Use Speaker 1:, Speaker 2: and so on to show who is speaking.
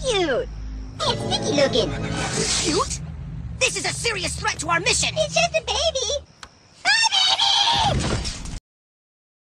Speaker 1: cute. It's sticky looking.
Speaker 2: Cute? This is a serious threat to our mission.
Speaker 1: It's just a baby.